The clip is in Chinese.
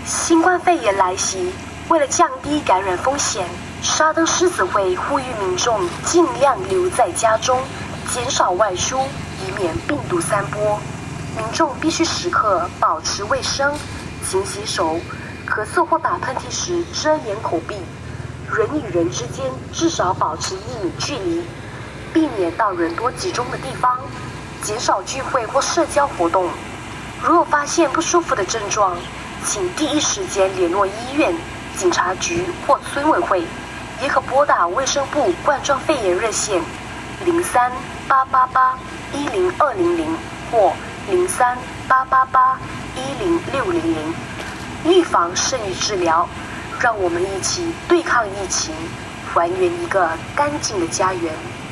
新冠肺炎来袭，为了降低感染风险，沙登狮子会呼吁民众尽量留在家中，减少外出，以免病毒散播。民众必须时刻保持卫生，勤洗手，咳嗽或打喷嚏时遮掩口鼻，人与人之间至少保持1米距离，避免到人多集中的地方，减少聚会或社交活动。如有发现不舒服的症状，请第一时间联络医院、警察局或村委会，也可拨打卫生部冠状肺炎热线03-888-10200或03-888-10600。预防胜于治疗，让我们一起对抗疫情，还原一个干净的家园。